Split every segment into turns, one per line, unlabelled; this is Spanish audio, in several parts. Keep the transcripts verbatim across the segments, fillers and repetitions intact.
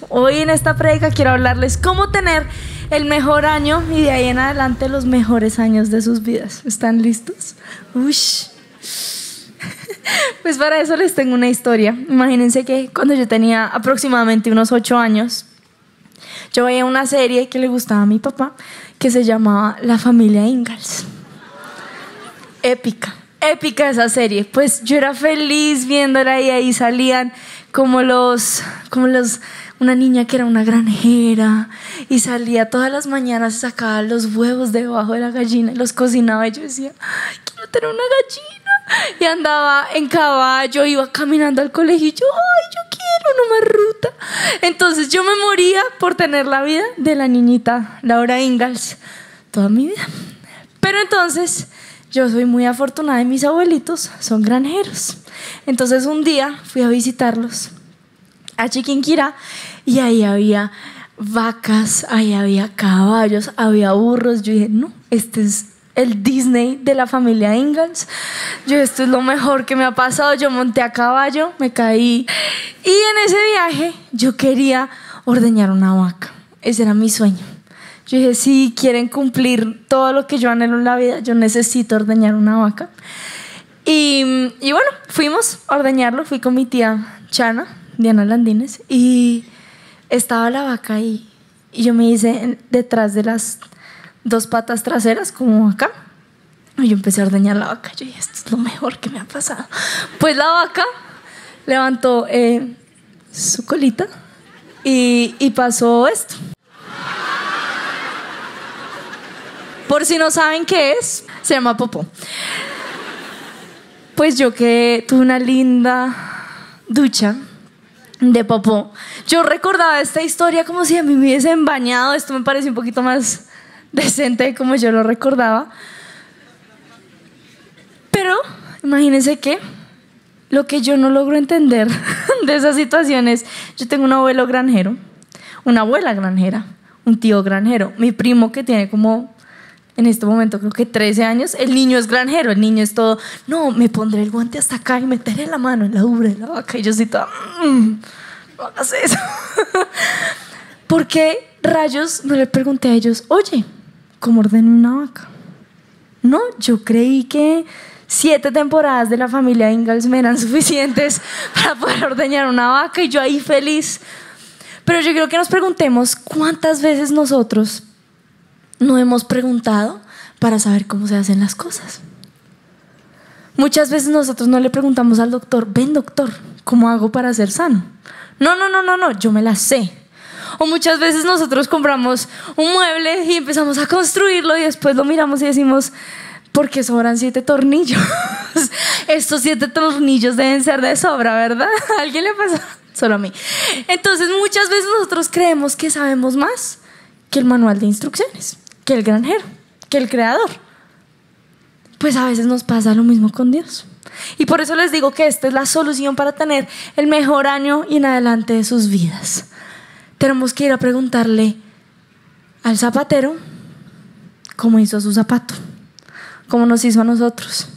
Hoy en esta prédica quiero hablarles cómo tener el mejor año y de ahí en adelante los mejores años de sus vidas. ¿Están listos? Ush. Pues para eso les tengo una historia. Imagínense que cuando yo tenía aproximadamente unos ocho años, yo veía una serie que le gustaba a mi papá que se llamaba La Familia Ingalls. Épica, épica esa serie. Pues yo era feliz viéndola y ahí salían como los, como los, una niña que era una granjera y salía todas las mañanas, sacaba los huevos debajo de la gallina y los cocinaba y yo decía, ay, quiero tener una gallina. Y andaba en caballo, iba caminando al colegio y yo, ay, yo quiero una más ruta. Entonces yo me moría por tener la vida de la niñita Laura Ingalls toda mi vida. Pero entonces yo soy muy afortunada y mis abuelitos son granjeros. Entonces un día fui a visitarlos a Chiquinquirá y ahí había vacas, ahí había caballos, había burros. Yo dije, no, este es el Disney de la familia Ingalls. Yo, esto es lo mejor que me ha pasado. Yo monté a caballo, me caí y en ese viaje yo quería ordeñar una vaca. Ese era mi sueño. Yo dije, si quieren cumplir todo lo que yo anhelo en la vida, yo necesito ordeñar una vaca. Y, y bueno, fuimos a ordeñarlo. Fui con mi tía Chana, Diana Landines, y estaba la vaca ahí. Y yo me hice detrás de las dos patas traseras, como acá. Y yo empecé a ordeñar la vaca. Yo dije, esto es lo mejor que me ha pasado. Pues la vaca levantó eh, su colita y, y pasó esto. Por si no saben qué es, se llama popó. Pues yo que tuve una linda ducha de popó. Yo recordaba esta historia como si a mí me hubiesen bañado. Esto me parece un poquito más decente de como yo lo recordaba. Pero imagínense que lo que yo no logro entender de esas situaciones, yo tengo un abuelo granjero, una abuela granjera, un tío granjero, mi primo que tiene como en este momento creo que trece años, el niño es granjero, el niño es todo, no, me pondré el guante hasta acá y meteré la mano en la ubre de la vaca y yo soy toda, mmm, no hagas eso. ¿Por qué rayos no le pregunté a ellos, oye, ¿cómo ordeno una vaca? No, yo creí que siete temporadas de la familia Ingalls me eran suficientes para poder ordeñar una vaca y yo ahí feliz. Pero yo quiero que nos preguntemos cuántas veces nosotros no hemos preguntado para saber cómo se hacen las cosas. Muchas veces nosotros no le preguntamos al doctor, ven doctor, ¿cómo hago para ser sano? No, no, no, no, no, yo me la sé. O muchas veces nosotros compramos un mueble y empezamos a construirlo y después lo miramos y decimos, ¿por qué sobran siete tornillos? Estos siete tornillos deben ser de sobra, ¿verdad? ¿A alguien le pasa? Solo a mí. Entonces muchas veces nosotros creemos que sabemos más que el manual de instrucciones, que el granjero, que el creador. Pues a veces nos pasa lo mismo con Dios. Y por eso les digo que esta es la solución para tener el mejor año y en adelante de sus vidas. Tenemos que ir a preguntarle al zapatero cómo hizo su zapato, cómo nos hizo a nosotros.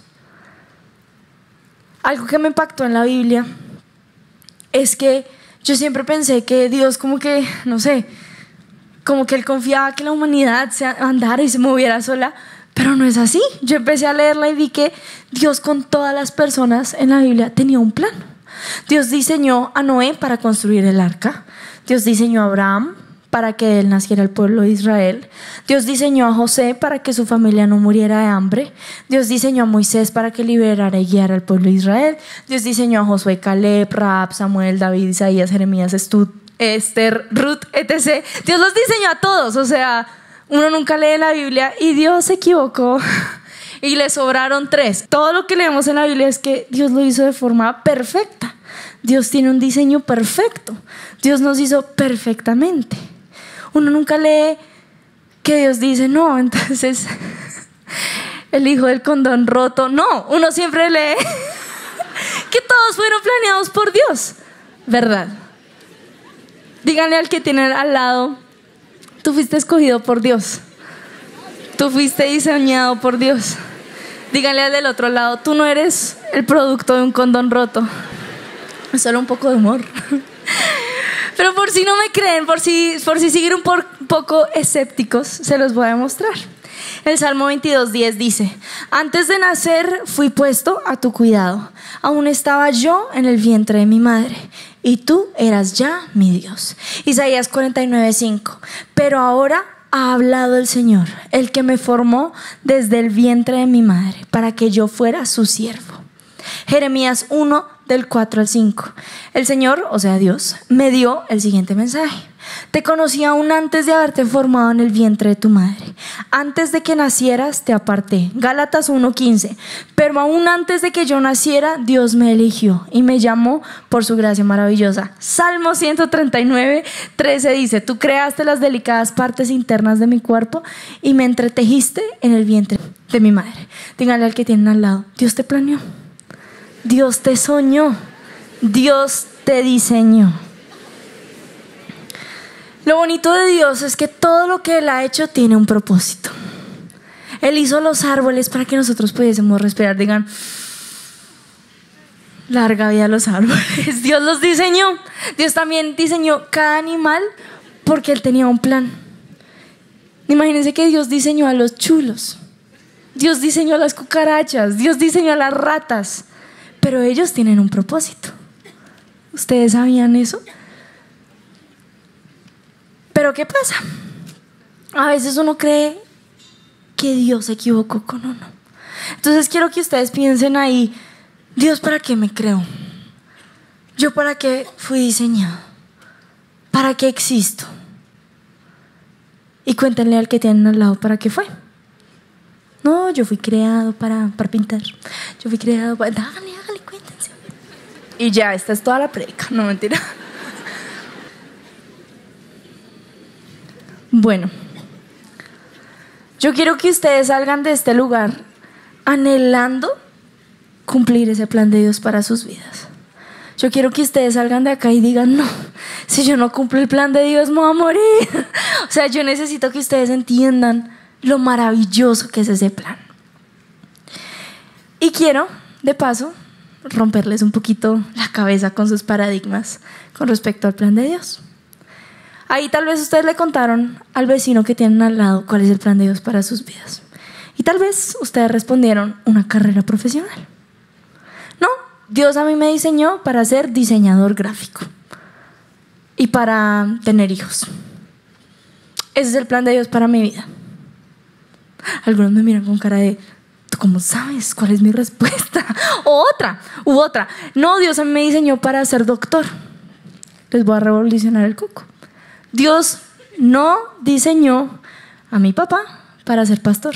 Algo que me impactó en la Biblia es que yo siempre pensé que Dios como que, no sé, como que él confiaba que la humanidad se andara y se moviera sola, pero no es así. Yo empecé a leerla y vi que Dios con todas las personas en la Biblia tenía un plan. Dios diseñó a Noé para construir el arca. Dios diseñó a Abraham para que de él naciera el pueblo de Israel. Dios diseñó a José para que su familia no muriera de hambre. Dios diseñó a Moisés para que liberara y guiara al pueblo de Israel. Dios diseñó a Josué, Caleb, Rahab, Samuel, David, Isaías, Jeremías, Estud, Esther, Ruth, etcétera. Dios los diseñó a todos. O sea, uno nunca lee la Biblia y Dios se equivocó y le sobraron tres. Todo lo que leemos en la Biblia es que Dios lo hizo de forma perfecta. Dios tiene un diseño perfecto. Dios nos hizo perfectamente. Uno nunca lee que Dios dice, no, entonces el hijo del condón roto. No, uno siempre lee que todos fueron planeados por Dios, ¿verdad? Díganle al que tiene al lado, tú fuiste escogido por Dios. Tú fuiste diseñado por Dios. Díganle al del otro lado, tú no eres el producto de un condón roto. Es solo un poco de humor. Pero por si no me creen, por si, por si siguen un por, poco escépticos, se los voy a mostrar. El Salmo veintidós diez dice: antes de nacer fui puesto a tu cuidado, aún estaba yo en el vientre de mi madre, y tú eras ya mi Dios. Isaías cuarenta y nueve cinco: pero ahora ha hablado el Señor, el que me formó desde el vientre de mi madre, para que yo fuera su siervo. Jeremías uno del cuatro al cinco: el Señor, o sea Dios, me dio el siguiente mensaje: te conocí aún antes de haberte formado en el vientre de tu madre, antes de que nacieras te aparté. Gálatas uno quince: pero aún antes de que yo naciera, Dios me eligió y me llamó por su gracia maravillosa. Salmo ciento treinta y nueve trece dice: tú creaste las delicadas partes internas de mi cuerpo y me entretejiste en el vientre de mi madre. Díganle al que tienen al lado: Dios te planeó, Dios te soñó, Dios te diseñó. Lo bonito de Dios es que todo lo que Él ha hecho tiene un propósito. Él hizo los árboles para que nosotros pudiésemos respirar. Digan: larga vida a los árboles. Dios los diseñó. Dios también diseñó cada animal porque Él tenía un plan. Imagínense que Dios diseñó a los chulos, Dios diseñó a las cucarachas, Dios diseñó a las ratas, pero ellos tienen un propósito. ¿Ustedes sabían eso? Pero ¿qué pasa? A veces uno cree que Dios se equivocó con uno. Entonces quiero que ustedes piensen ahí: Dios, ¿para qué me creó? ¿Yo para qué fui diseñado? ¿Para qué existo? Y cuéntenle al que tienen al lado para qué fue. No, yo fui creado para, para pintar. Yo fui creado para... Háganle, háganle, cuéntense. Y ya, esta es toda la predica. No, mentira. Bueno, yo quiero que ustedes salgan de este lugar anhelando cumplir ese plan de Dios para sus vidas. Yo quiero que ustedes salgan de acá y digan: no, si yo no cumplo el plan de Dios me voy a morir. O sea, yo necesito que ustedes entiendan lo maravilloso que es ese plan. Y quiero, de paso, romperles un poquito la cabeza con sus paradigmas con respecto al plan de Dios. Ahí tal vez ustedes le contaron al vecino que tienen al lado cuál es el plan de Dios para sus vidas. Y tal vez ustedes respondieron: una carrera profesional. No, Dios a mí me diseñó para ser diseñador gráfico y para tener hijos. Ese es el plan de Dios para mi vida. Algunos me miran con cara de: ¿tú cómo sabes cuál es mi respuesta? O otra, u otra: no, Dios a mí me diseñó para ser doctor. Les voy a revolucionar el coco. Dios no diseñó a mi papá para ser pastor.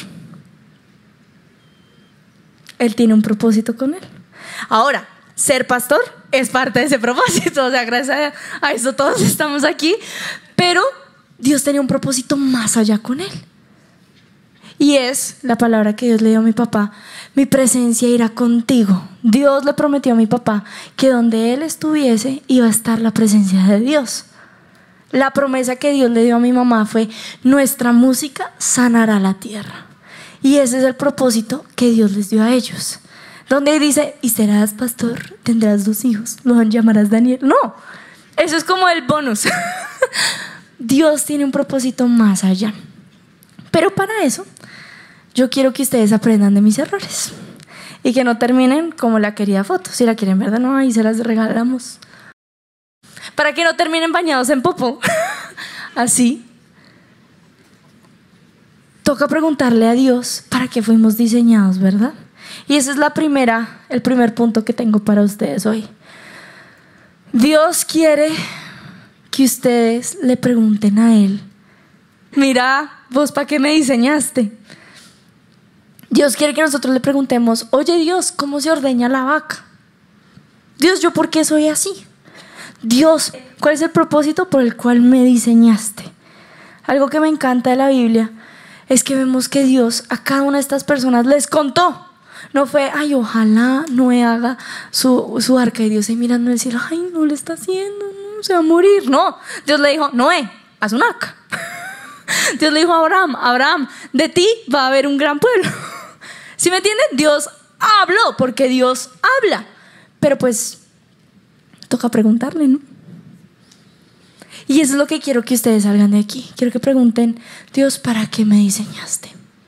Él tiene un propósito con él. Ahora, ser pastor es parte de ese propósito. O sea, gracias a, a eso todos estamos aquí. Pero Dios tenía un propósito más allá con él. Y es la palabra que Dios le dio a mi papá: mi presencia irá contigo. Dios le prometió a mi papá que donde él estuviese iba a estar la presencia de Dios. La promesa que Dios le dio a mi mamá fue: nuestra música sanará la tierra. Y ese es el propósito que Dios les dio a ellos. Donde dice: y serás pastor, tendrás dos hijos, los llamarás Daniel. No, eso es como el bonus. Dios tiene un propósito más allá. Pero para eso, yo quiero que ustedes aprendan de mis errores y que no terminen como la querida foto. Si la quieren ver de nuevo, ahí se las regalamos. Para que no terminen bañados en popó. Así. Toca preguntarle a Dios para qué fuimos diseñados, ¿verdad? Y ese es la primera, el primer punto que tengo para ustedes hoy. Dios quiere que ustedes le pregunten a Él: mira, ¿vos para qué me diseñaste? Dios quiere que nosotros le preguntemos: oye Dios, ¿cómo se ordeña la vaca? Dios, ¿yo por qué soy así? Dios, ¿cuál es el propósito por el cual me diseñaste? Algo que me encanta de la Biblia es que vemos que Dios a cada una de estas personas les contó. No fue: ay, ojalá Noé haga su, su arca, y Dios ahí mirando en el cielo: ay, no le está haciendo, no, se va a morir. No, Dios le dijo: Noé, haz un arca. Dios le dijo a Abraham: Abraham, de ti va a haber un gran pueblo. ¿Sí me entienden? Dios habló porque Dios habla. Pero pues toca preguntarle, ¿no? Y eso es lo que quiero que ustedes salgan de aquí. Quiero que pregunten, Dios, ¿para qué me diseñaste?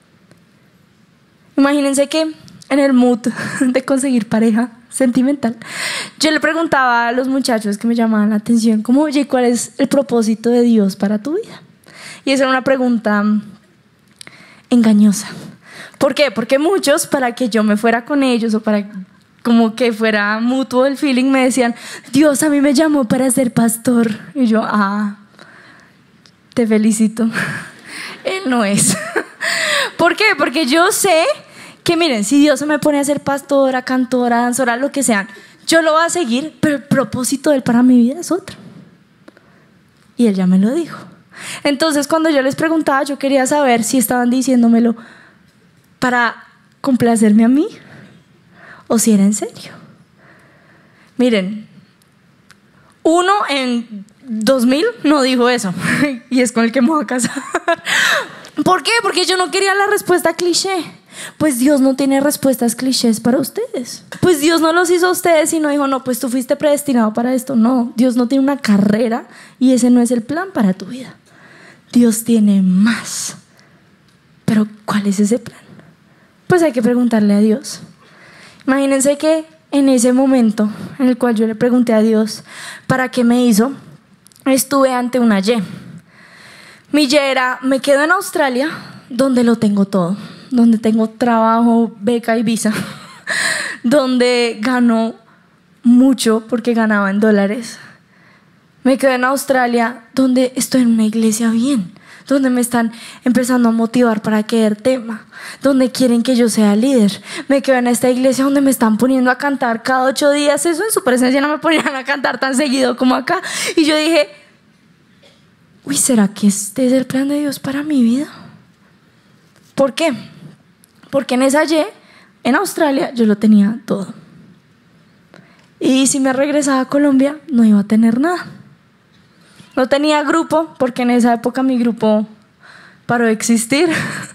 Imagínense que en el mood de conseguir pareja sentimental, yo le preguntaba a los muchachos que me llamaban la atención, como, oye, ¿cuál es el propósito de Dios para tu vida? Y esa era una pregunta engañosa. ¿Por qué? Porque muchos, para que yo me fuera con ellos o para como que fuera mutuo el feeling, me decían, Dios a mí me llamó para ser pastor. Y yo, ah, te felicito. Él no es. ¿Por qué? Porque yo sé que, miren, si Dios se me pone a ser pastora, cantora, danzora, lo que sea, yo lo voy a seguir, pero el propósito de Él para mi vida es otro. Y Él ya me lo dijo. Entonces, cuando yo les preguntaba, yo quería saber si estaban diciéndomelo para complacerme a mí o si era en serio. Miren, uno en dos mil no dijo eso y es con el que me voy a casar. ¿Por qué? Porque yo no quería la respuesta cliché. Pues Dios no tiene respuestas clichés para ustedes. Pues Dios no los hizo a ustedes y no dijo, no, pues tú fuiste predestinado para esto. No, Dios no tiene una carrera y ese no es el plan para tu vida. Dios tiene más. Pero ¿cuál es ese plan? Pues hay que preguntarle a Dios. Imagínense que en ese momento en el cual yo le pregunté a Dios ¿para qué me hizo? Estuve ante una Y. Mi Y era, me quedo en Australia donde lo tengo todo, donde tengo trabajo, beca y visa, donde gano mucho porque ganaba en dólares. Me quedo en Australia donde estoy en una iglesia bien, donde me están empezando a motivar para que el tema, donde quieren que yo sea líder. Me quedo en esta iglesia donde me están poniendo a cantar cada ocho días. Eso en su presencia no me ponían a cantar tan seguido como acá. Y yo dije, uy, ¿será que este es el plan de Dios para mi vida? ¿Por qué? Porque en esa Y, en Australia, yo lo tenía todo. Y si me regresaba a Colombia, no iba a tener nada. No tenía grupo, porque en esa época mi grupo paró de existir.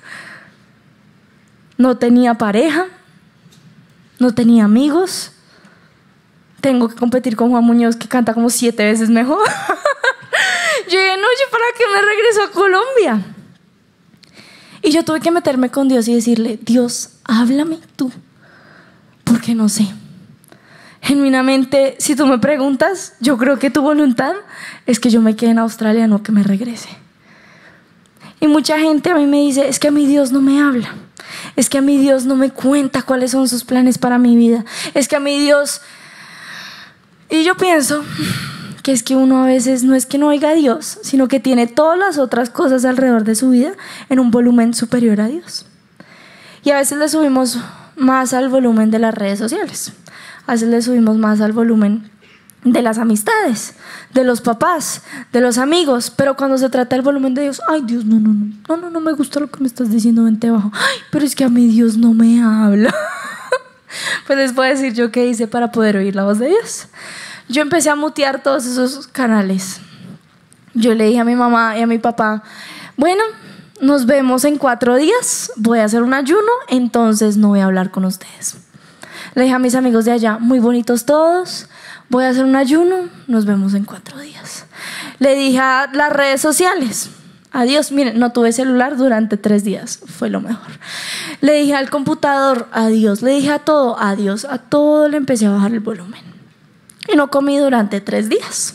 No tenía pareja. No tenía amigos. Tengo que competir con Juan Muñoz, que canta como siete veces mejor. Yo dije, no, ¿yo para qué me regreso a Colombia? Y yo tuve que meterme con Dios y decirle, Dios, háblame tú, porque no sé. Genuinamente, si tú me preguntas, yo creo que tu voluntad es que yo me quede en Australia, no que me regrese. Y mucha gente a mí me dice, es que a mi Dios no me habla, es que a mi Dios no me cuenta cuáles son sus planes para mi vida, es que a mi Dios... Y yo pienso que es que uno a veces no es que no oiga a Dios, sino que tiene todas las otras cosas alrededor de su vida en un volumen superior a Dios. Y a veces le subimos más al volumen de las redes sociales. A veces le subimos más al volumen de las amistades, de los papás, de los amigos. Pero cuando se trata del volumen de Dios, ay Dios, no, no, no, no, no, no me gusta lo que me estás diciendo, vente abajo. Ay, pero es que a mí Dios no me habla. Pues les puedo decir yo qué hice para poder oír la voz de Dios. Yo empecé a mutear todos esos canales. Yo le dije a mi mamá y a mi papá, bueno, nos vemos en cuatro días, voy a hacer un ayuno, entonces no voy a hablar con ustedes. Le dije a mis amigos de allá, muy bonitos todos, voy a hacer un ayuno, nos vemos en cuatro días. Le dije a las redes sociales, adiós, miren, no tuve celular durante tres días, fue lo mejor. Le dije al computador, adiós, le dije a todo, adiós, a todo le empecé a bajar el volumen. Y no comí durante tres días.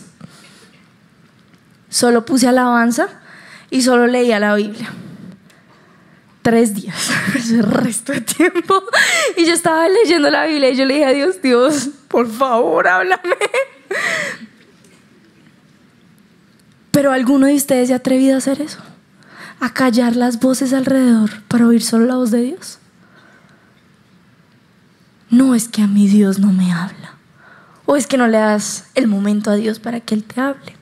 Solo puse alabanza y solo leía la Biblia. Tres días, ese resto de tiempo. Y yo estaba leyendo la Biblia y yo le dije a Dios, Dios, por favor, háblame. Pero ¿alguno de ustedes se ha atrevido a hacer eso? A callar las voces alrededor para oír solo la voz de Dios. No, es que a mí Dios no me habla. O es que no le das el momento a Dios para que Él te hable.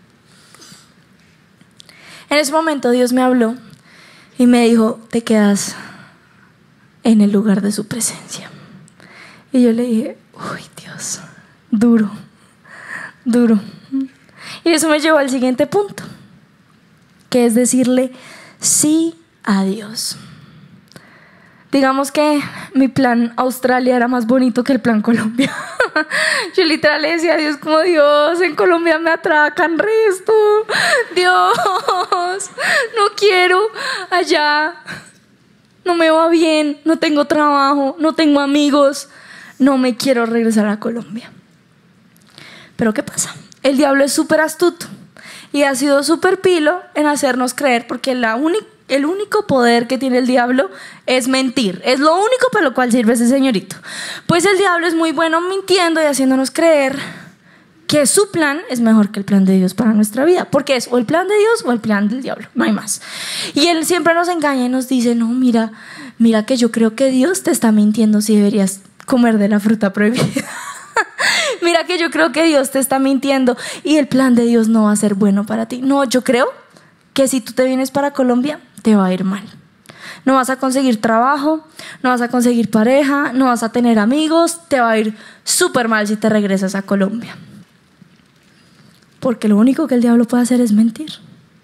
En ese momento Dios me habló y me dijo, te quedas en el lugar de su presencia. Y yo le dije, uy Dios, duro, duro. Y eso me llevó al siguiente punto, que es decirle sí a Dios. Digamos que mi plan Australia era más bonito que el plan Colombia. Yo literal le decía a Dios como, Dios, en Colombia me atracan resto. Dios, no quiero allá. No me va bien, no tengo trabajo, no tengo amigos. No me quiero regresar a Colombia. Pero ¿qué pasa? El diablo es súper astuto y ha sido súper pilo en hacernos creer, porque la única el único poder que tiene el diablo es mentir. Es lo único para lo cual sirve ese señorito. Pues el diablo es muy bueno mintiendo y haciéndonos creer que su plan es mejor que el plan de Dios para nuestra vida, porque es o el plan de Dios o el plan del diablo, no hay más. Y él siempre nos engaña y nos dice, no, mira, mira que yo creo que Dios te está mintiendo si deberías comer de la fruta prohibida. Mira que yo creo que Dios te está mintiendo y el plan de Dios no va a ser bueno para ti. No, yo creo que si tú te vienes para Colombia, te va a ir mal. No vas a conseguir trabajo, no vas a conseguir pareja, no vas a tener amigos, te va a ir súper mal si te regresas a Colombia. Porque lo único que el diablo puede hacer es mentir.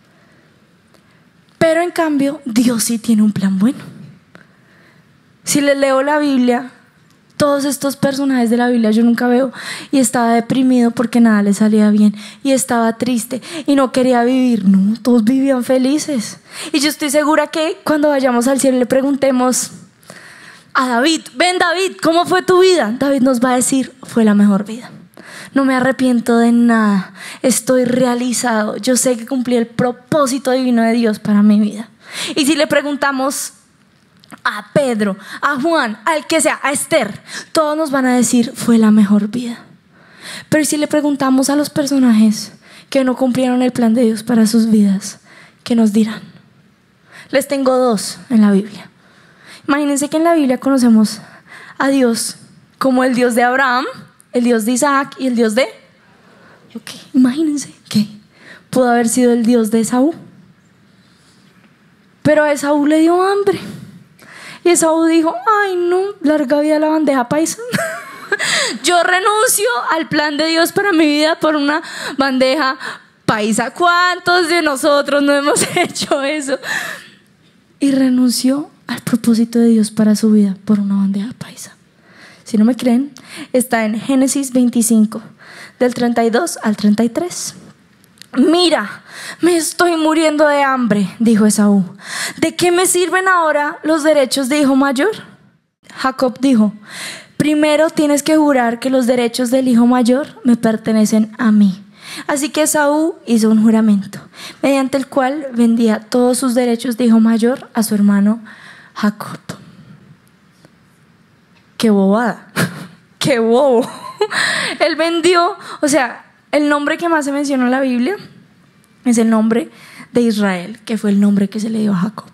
Pero en cambio, Dios sí tiene un plan bueno. Si les leo la Biblia, todos estos personajes de la Biblia yo nunca veo y estaba deprimido porque nada le salía bien y estaba triste y no quería vivir. No, todos vivían felices. Y yo estoy segura que cuando vayamos al cielo y le preguntemos a David, ven David, ¿cómo fue tu vida? David nos va a decir, fue la mejor vida. No me arrepiento de nada, estoy realizado, yo sé que cumplí el propósito divino de Dios para mi vida. Y si le preguntamos a Pedro, a Juan, al que sea, a Esther, todos nos van a decir fue la mejor vida. Pero si le preguntamos a los personajes que no cumplieron el plan de Dios para sus vidas, ¿qué nos dirán? Les tengo dos en la Biblia. Imagínense que en la Biblia conocemos a Dios como el Dios de Abraham, el Dios de Isaac y el Dios de... Okay, imagínense que pudo haber sido el Dios de Esaú. Pero a Esaú le dio hambre. Y Esaú dijo, ay no, larga vida la bandeja paisa. Yo renuncio al plan de Dios para mi vida por una bandeja paisa. ¿Cuántos de nosotros no hemos hecho eso? Y renunció al propósito de Dios para su vida por una bandeja paisa. Si no me creen, está en Génesis veinticinco, del treinta y dos al treinta y tres. Mira, me estoy muriendo de hambre, dijo Esaú. ¿De qué me sirven ahora los derechos de hijo mayor? Jacob dijo, primero tienes que jurar que los derechos del hijo mayor me pertenecen a mí. Así que Esaú hizo un juramento, mediante el cual vendía todos sus derechos de hijo mayor a su hermano Jacob. ¡Qué bobada! ¡Qué bobo! Él vendió, o sea, el nombre que más se menciona en la Biblia es el nombre de Israel, que fue el nombre que se le dio a Jacob.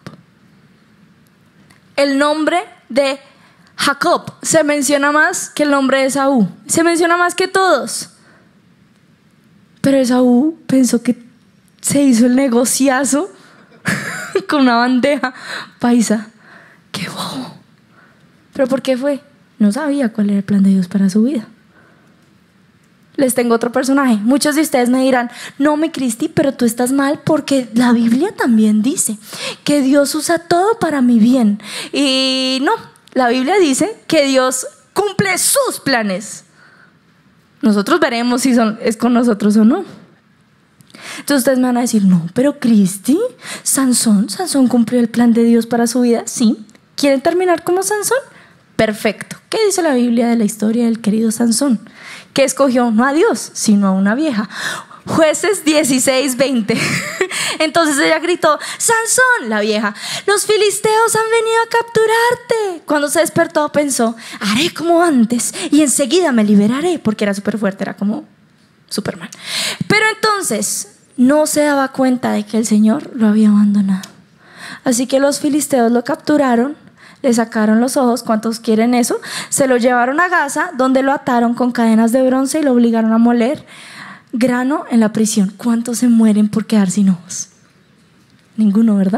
El nombre de Jacob se menciona más que el nombre de Esaú, se menciona más que todos. Pero Esaú pensó que se hizo el negociazo con una bandeja paisa. ¡Qué bobo! ¿Pero por qué fue? No sabía cuál era el plan de Dios para su vida. Les tengo otro personaje. Muchos de ustedes me dirán, no, mi Cristi, pero tú estás mal porque la Biblia también dice que Dios usa todo para mi bien. Y no, la Biblia dice que Dios cumple sus planes. Nosotros veremos si son, es con nosotros o no. Entonces ustedes me van a decir, no, pero Cristi, Sansón, Sansón cumplió el plan de Dios para su vida. Sí. ¿Quieren terminar como Sansón? Perfecto. ¿Qué dice la Biblia de la historia del querido Sansón? Que escogió no a Dios, sino a una vieja. Jueces dieciséis, veinte. Entonces ella gritó, Sansón, la vieja, los filisteos han venido a capturarte. Cuando se despertó pensó, haré como antes y enseguida me liberaré, porque era súper fuerte, era como Superman. Pero entonces no se daba cuenta de que el Señor lo había abandonado. Así que los filisteos lo capturaron, le sacaron los ojos, ¿cuántos quieren eso? Se lo llevaron a Gaza, donde lo ataron con cadenas de bronce y lo obligaron a moler grano en la prisión. ¿Cuántos se mueren por quedar sin ojos? Ninguno, ¿verdad?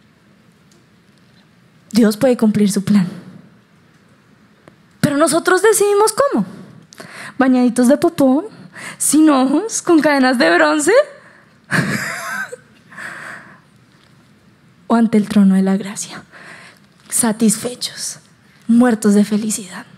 Dios puede cumplir su plan. Pero nosotros decidimos cómo. Bañaditos de popó, sin ojos, con cadenas de bronce. O ante el trono de la gracia. satisfechos, muertos de felicidad.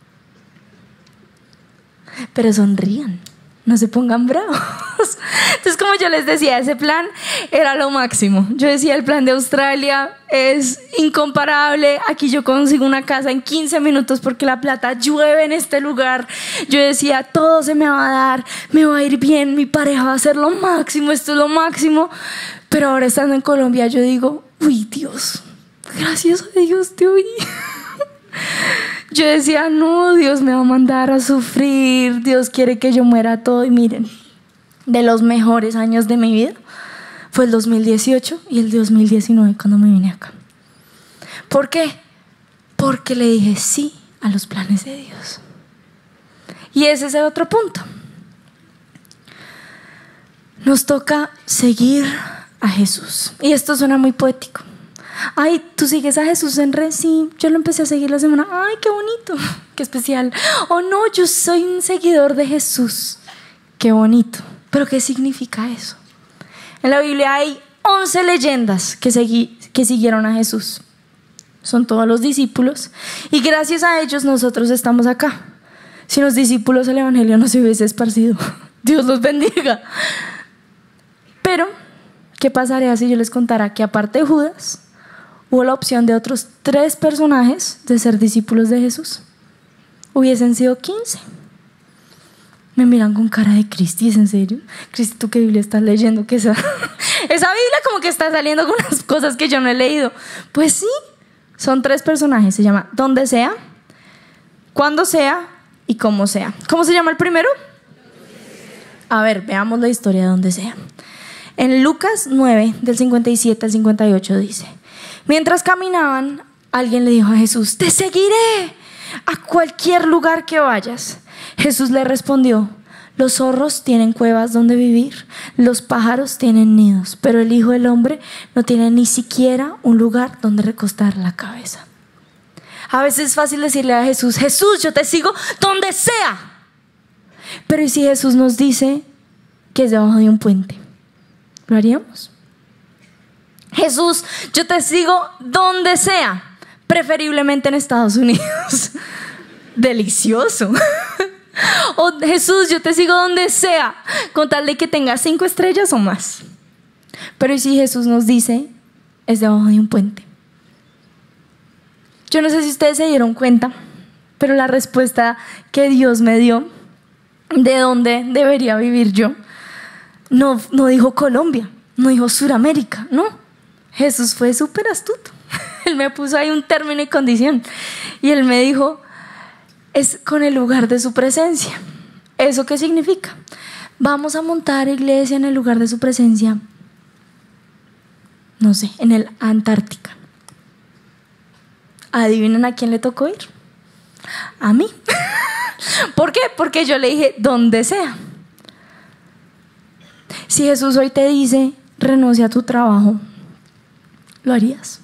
Pero sonrían, no se pongan bravos. Entonces, como yo les decía, ese plan era lo máximo. Yo decía, el plan de Australia es incomparable. Aquí yo consigo una casa en quince minutos porque la plata llueve en este lugar. Yo decía, todo se me va a dar, me va a ir bien, mi pareja va a ser lo máximo, esto es lo máximo. Pero ahora estando en Colombia yo digo, uy, Dios, gracias a Dios te oí. Yo decía, no, Dios me va a mandar a sufrir, Dios quiere que yo muera todo. Y miren, de los mejores años de mi vida fue el dos mil dieciocho y el dos mil diecinueve cuando me vine acá. ¿Por qué? Porque le dije sí a los planes de Dios. Y ese es el otro punto. Nos toca seguir a Jesús. Y esto suena muy poético. Ay, tú sigues a Jesús en red. Sí, yo lo empecé a seguir la semana. Ay, qué bonito, qué especial. Oh no, yo soy un seguidor de Jesús. Qué bonito. Pero ¿qué significa eso? En la Biblia hay once leyendas que, segui- que siguieron a Jesús. Son todos los discípulos. Y gracias a ellos nosotros estamos acá. Sin los discípulos el evangelio no se hubiese esparcido. Dios los bendiga. Pero, ¿qué pasaría si yo les contara que aparte de Judas hubo la opción de otros tres personajes de ser discípulos de Jesús? Hubiesen sido quince. Me miran con cara de Cristi, ¿es en serio? Cristi, ¿tú qué Biblia estás leyendo? ¿Qué esa? Esa Biblia como que está saliendo con unas cosas que yo no he leído. Pues sí, son tres personajes. Se llama Donde Sea, Cuando Sea y Cómo Sea. ¿Cómo se llama el primero? A ver, veamos la historia de Donde Sea. En Lucas nueve, del cincuenta y siete al cincuenta y ocho dice: mientras caminaban, alguien le dijo a Jesús: te seguiré a cualquier lugar que vayas. Jesús le respondió: los zorros tienen cuevas donde vivir, los pájaros tienen nidos, pero el Hijo del Hombre no tiene ni siquiera un lugar donde recostar la cabeza. A veces es fácil decirle a Jesús: Jesús, yo te sigo donde sea. Pero ¿y si Jesús nos dice que es debajo de un puente? ¿Lo haríamos? Jesús, yo te sigo donde sea, preferiblemente en Estados Unidos. Delicioso. O Jesús, yo te sigo donde sea, con tal de que tengas cinco estrellas o más. Pero ¿y si Jesús nos dice es debajo de un puente? Yo no sé si ustedes se dieron cuenta, pero la respuesta que Dios me dio de dónde debería vivir yo no, no dijo Colombia, no dijo Suramérica, no. Jesús fue súper astuto. Él me puso ahí un término y condición y él me dijo: es con el lugar de su presencia. ¿Eso qué significa? Vamos a montar iglesia en el lugar de su presencia, no sé, en el Antártica. ¿Adivinen a quién le tocó ir? A mí. ¿Por qué? Porque yo le dije donde sea. Si Jesús hoy te dice renuncia a tu trabajo, ¿lo harías?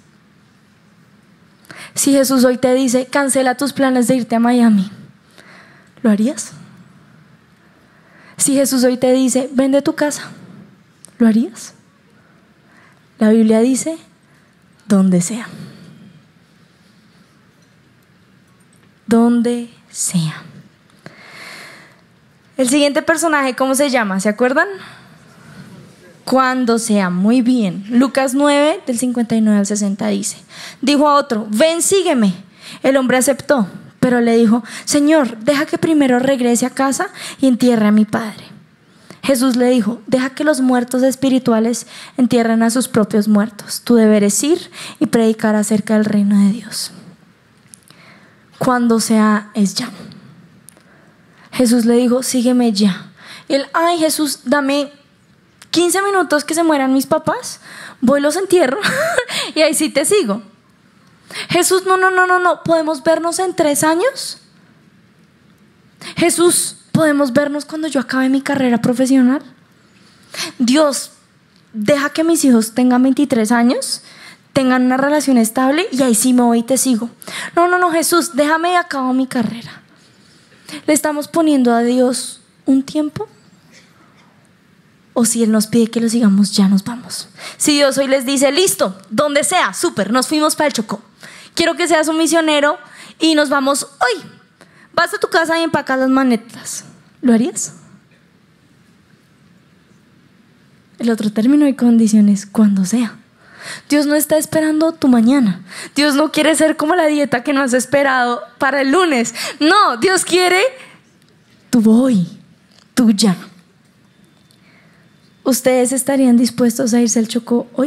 Si Jesús hoy te dice cancela tus planes de irte a Miami, ¿lo harías? Si Jesús hoy te dice vende tu casa, ¿lo harías? La Biblia dice donde sea. Donde sea. El siguiente personaje, ¿cómo se llama? ¿Se acuerdan? Cuando sea. Muy bien. Lucas nueve, del cincuenta y nueve al sesenta dice: dijo a otro: ven, sígueme. El hombre aceptó, pero le dijo: Señor, deja que primero regrese a casa y entierre a mi padre. Jesús le dijo: deja que los muertos espirituales entierren a sus propios muertos. Tu deber es ir y predicar acerca del reino de Dios. Cuando sea es ya. Jesús le dijo: sígueme ya. Y él: ay, Jesús, dame quince minutos que se mueran mis papás, voy, los entierro y ahí sí te sigo. Jesús: no, no, no, no, no, ¿podemos vernos en tres años? Jesús, ¿podemos vernos cuando yo acabe mi carrera profesional? Dios, deja que mis hijos tengan veintitrés años, tengan una relación estable y ahí sí me voy y te sigo. No, no, no, Jesús, déjame y acabo mi carrera. ¿Le estamos poniendo a Dios un tiempo? O si Él nos pide que lo sigamos, ya nos vamos. Si Dios hoy les dice: listo, donde sea, súper, nos fuimos para el Chocó, quiero que seas un misionero y nos vamos hoy. Vas a tu casa y empacas las maletas. ¿Lo harías? El otro término y condiciones, cuando sea. Dios no está esperando tu mañana. Dios no quiere ser como la dieta que no has esperado para el lunes. No, Dios quiere tu hoy, tu ya. ¿Ustedes estarían dispuestos a irse al Chocó hoy?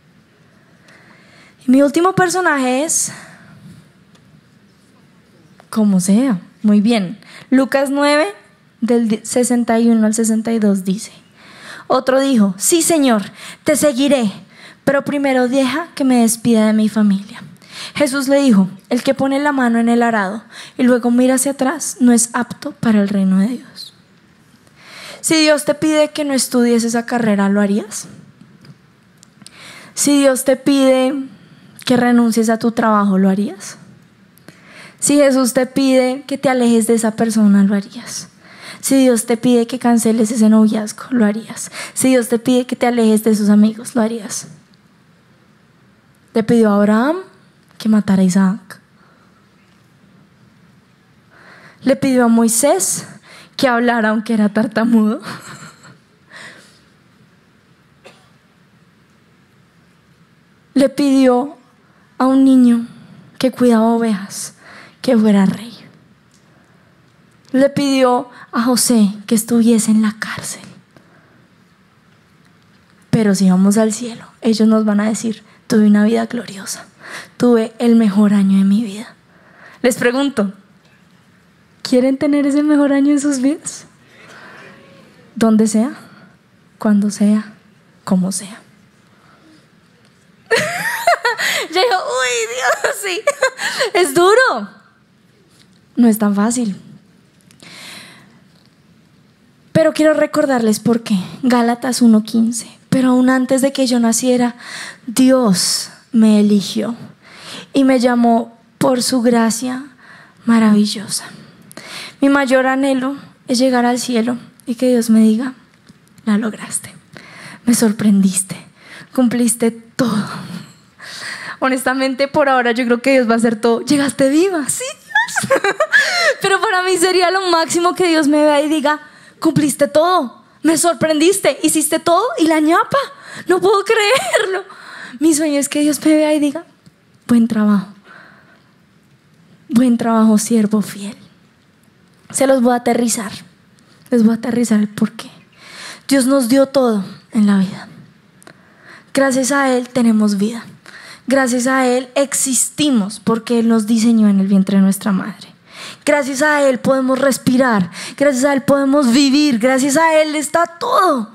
Y mi último personaje es como sea. Muy bien. Lucas nueve, del sesenta y uno al sesenta y dos dice: otro dijo, sí, Señor, te seguiré, pero primero deja que me despida de mi familia. Jesús le dijo, el que pone la mano en el arado y luego mira hacia atrás no es apto para el reino de Dios. Si Dios te pide que no estudies esa carrera, ¿lo harías? Si Dios te pide que renuncies a tu trabajo, ¿lo harías? Si Jesús te pide que te alejes de esa persona, ¿lo harías? Si Dios te pide que canceles ese noviazgo, ¿lo harías? Si Dios te pide que te alejes de sus amigos, ¿lo harías? Le pidió a Abraham que matara a Isaac. Le pidió a Moisés que hablara aunque era tartamudo. Le pidió a un niño que cuidaba ovejas que fuera rey. Le pidió a José que estuviese en la cárcel. Pero si vamos al cielo, ellos nos van a decir, tuve una vida gloriosa, tuve el mejor año de mi vida. Les pregunto, ¿quieren tener ese mejor año en sus vidas? Donde sea, cuando sea, como sea. Yo digo, uy, Dios, sí. Es duro. No es tan fácil. Pero quiero recordarles por qué. Gálatas uno quince. Pero aún antes de que yo naciera, Dios me eligió y me llamó por su gracia maravillosa. Mi mayor anhelo es llegar al cielo y que Dios me diga, la lograste, me sorprendiste, cumpliste todo. Honestamente, por ahora yo creo que Dios va a hacer todo. Llegaste viva, sí, Dios. Pero para mí sería lo máximo que Dios me vea y diga, cumpliste todo, me sorprendiste, hiciste todo y la ñapa, no puedo creerlo. Mi sueño es que Dios me vea y diga, buen trabajo, buen trabajo, siervo fiel. Se los voy a aterrizar, les voy a aterrizar el porqué. Dios nos dio todo en la vida. Gracias a Él tenemos vida. Gracias a Él existimos porque Él nos diseñó en el vientre de nuestra madre. Gracias a Él podemos respirar. Gracias a Él podemos vivir. Gracias a Él está todo.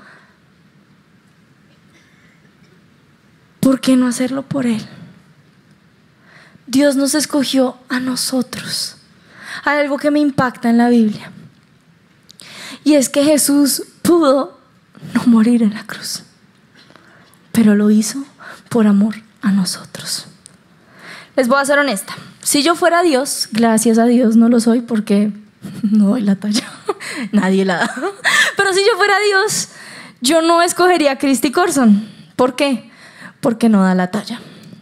¿Por qué no hacerlo por Él? Dios nos escogió a nosotros. Hay algo que me impacta en la Biblia. Y es que Jesús pudo no morir en la cruz, pero lo hizo por amor a nosotros. Les voy a ser honesta. Si yo fuera Dios, gracias a Dios no lo soy porque no doy la talla. Nadie la da. Pero si yo fuera Dios, yo no escogería a Christy Corson. ¿Por qué? Porque no da la talla.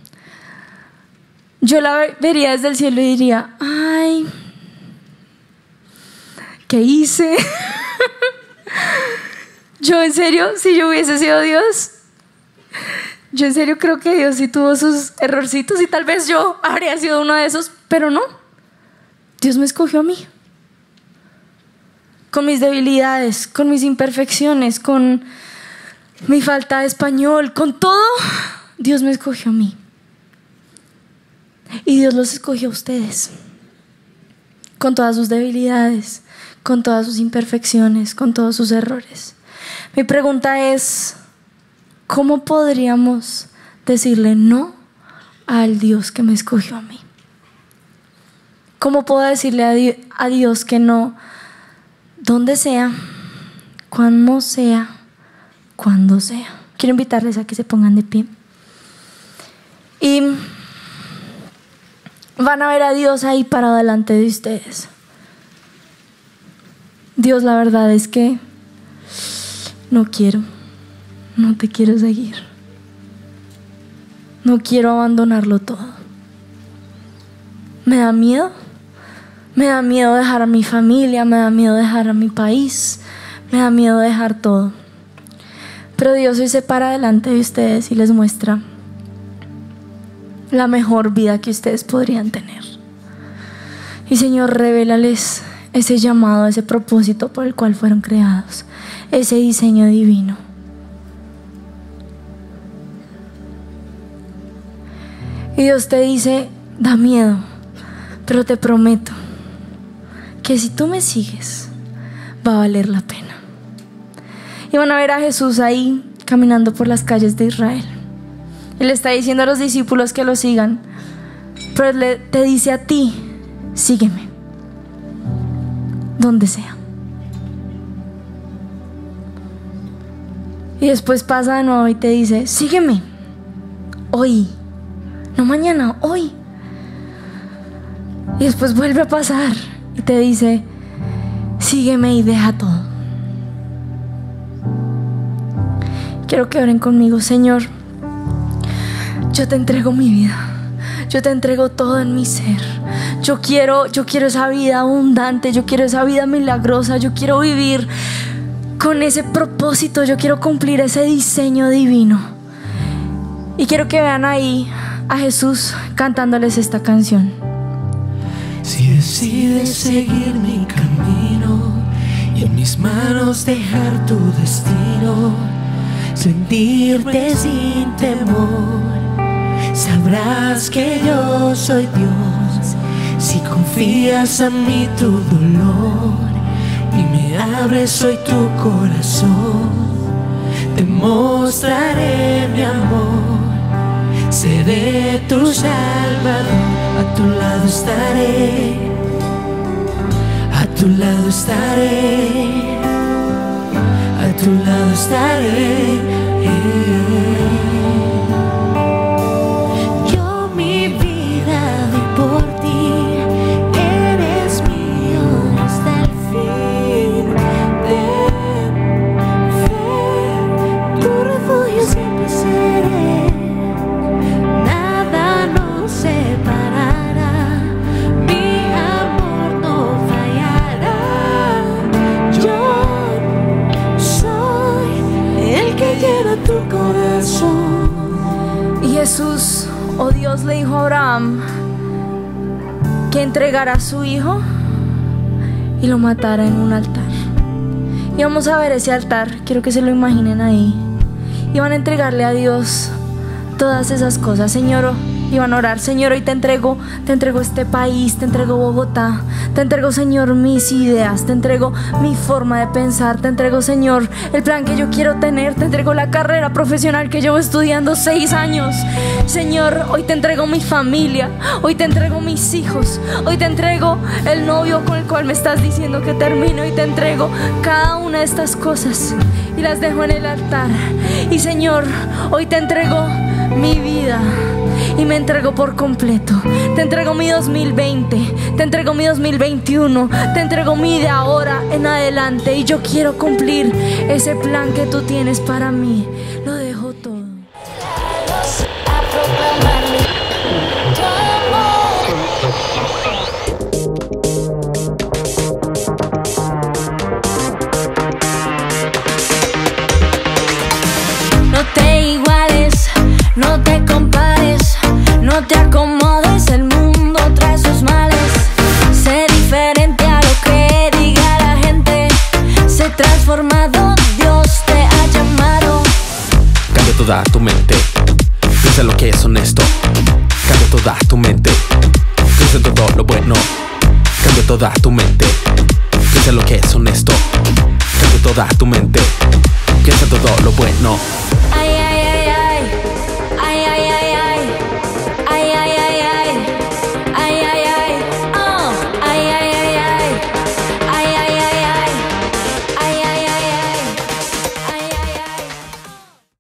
Yo la vería desde el cielo y diría, ay, ¿qué hice? Yo en serio, si yo hubiese sido Dios, yo en serio creo que Dios sí tuvo sus errorcitos y tal vez yo habría sido uno de esos, pero no. Dios me escogió a mí. Con mis debilidades, con mis imperfecciones, con mi falta de español, con todo, Dios me escogió a mí. Y Dios los escogió a ustedes. Con todas sus debilidades, con todas sus imperfecciones, con todos sus errores. Mi pregunta es, ¿cómo podríamos decirle no al Dios que me escogió a mí? ¿Cómo puedo decirle a Dios, a Dios que no, donde sea, cuando sea, cuando sea? Quiero invitarles a que se pongan de pie. Y van a ver a Dios ahí parado delante de ustedes. Dios, la verdad es que no quiero, no te quiero seguir. No quiero abandonarlo todo. me da miedo. Me da miedo dejar a mi familia, me da miedo dejar a mi país, me da miedo dejar todo. Pero Dios hoy se para delante de ustedes y les muestra la mejor vida que ustedes podrían tener. Y Señor, revélales ese llamado, ese propósito por el cual fueron creados, ese diseño divino. Y Dios te dice, da miedo, pero te prometo que si tú me sigues, va a valer la pena. Y van a ver a Jesús ahí caminando por las calles de Israel. Él está diciendo a los discípulos que lo sigan, pero Él te dice a ti, sígueme, donde sea. Y después pasa de nuevo y te dice, sígueme, hoy, no mañana, hoy. Y después vuelve a pasar y te dice, sígueme y deja todo. Quiero que oren conmigo. Señor, yo te entrego mi vida, yo te entrego todo en mi ser. Yo quiero, yo quiero esa vida abundante, yo quiero esa vida milagrosa, yo quiero vivir con ese propósito, yo quiero cumplir ese diseño divino. Y quiero que vean ahí a Jesús cantándoles esta canción.
Si decides seguir mi camino y en mis manos dejar tu destino, sentirte sin temor, sabrás que yo soy Dios. Si confías en mí tu dolor y me abres hoy tu corazón, te mostraré mi amor. Seré tu salvador, a tu lado estaré, a tu lado estaré, a tu lado estaré. Yo mi vida doy por ti, eres mío hasta el fin. De fe, tu refugio siempre seré. Nada nos separará, mi amor no fallará. Yo soy el que llena tu corazón.
Y Jesús, oh Dios, le dijo a Abraham que entregara a su hijo y lo matara en un altar. Y vamos a ver ese altar, quiero que se lo imaginen ahí. Y van a entregarle a Dios todas esas cosas. Señor, y van a orar, Señor, hoy te entrego, te entrego este país, te entrego Bogotá, te entrego, Señor, mis ideas, te entrego mi forma de pensar, te entrego, Señor, el plan que yo quiero tener, te entrego la carrera profesional que llevo estudiando seis años. Señor, hoy te entrego mi familia, hoy te entrego mis hijos, hoy te entrego el novio con el cual me estás diciendo que termino, y te entrego cada una de estas cosas y las dejo en el altar. Y Señor, hoy te entrego mi vida y me entrego por completo. Te entrego mi dos mil veinte, te entrego mi dos mil veintiuno, te entrego mi de ahora en adelante, y yo quiero cumplir ese plan que tú tienes para mí. Lo dejo todo.
No te iguales, no te compares, no te acomodes, el mundo trae sus males. Sé diferente a lo que diga la gente, sé transformado, Dios te ha llamado.
Cambia toda tu mente, piensa en lo que es honesto. Cambia toda tu mente, piensa en todo lo bueno. Cambia toda tu mente, piensa en lo que es honesto. Cambia toda tu mente, piensa en todo lo bueno.